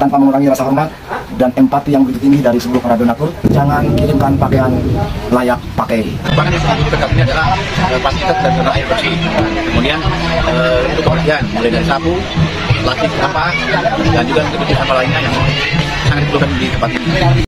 tanpa mengurangi rasa hormat dan empati yang begitu tinggi dari seluruh para donatur. Jangan kirimkan pakaian layak pakai. Bahkan yang paling tegak ini adalah fasilitas dan air bersih. Kemudian untuk kebersihan mulai dari sapu, plastik sampah, dan juga kebutuhan sampah lainnya yang sangat diperlukan di tempat ini.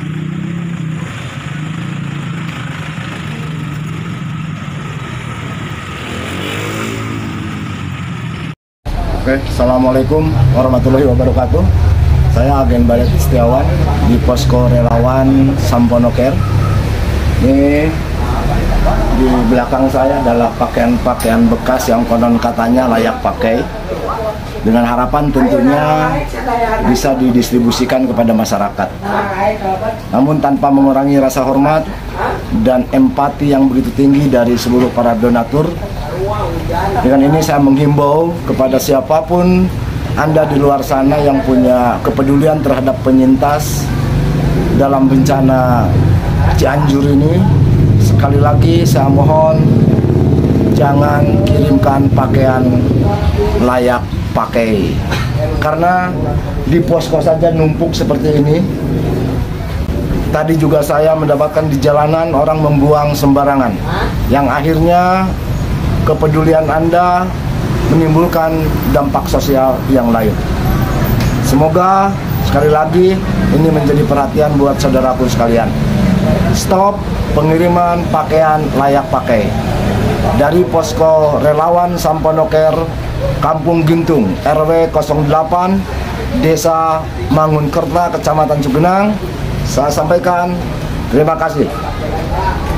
Oke, Assalamualaikum warahmatullahi wabarakatuh. Saya Agen Badet Setiawan di Posko Relawan Samponoker. Ini di belakang saya adalah pakaian-pakaian bekas yang konon katanya layak pakai. Dengan harapan tentunya bisa didistribusikan kepada masyarakat. Namun tanpa mengurangi rasa hormat dan empati yang begitu tinggi dari seluruh para donatur. Dengan ini saya menghimbau kepada siapapun Anda di luar sana yang punya kepedulian terhadap penyintas dalam bencana Cianjur ini. Sekali lagi saya mohon jangan kirimkan pakaian layak pakai, karena di posko saja numpuk seperti ini. Tadi juga saya mendapatkan di jalanan orang membuang sembarangan, yang akhirnya kepedulian Anda menimbulkan dampak sosial yang lain. Semoga sekali lagi ini menjadi perhatian buat saudaraku sekalian. Stop pengiriman pakaian layak pakai. Dari Posko Relawan Samponoker, Kampung Gintung, RW 08, Desa Mangunkerta, Kecamatan Cugenang, saya sampaikan terima kasih.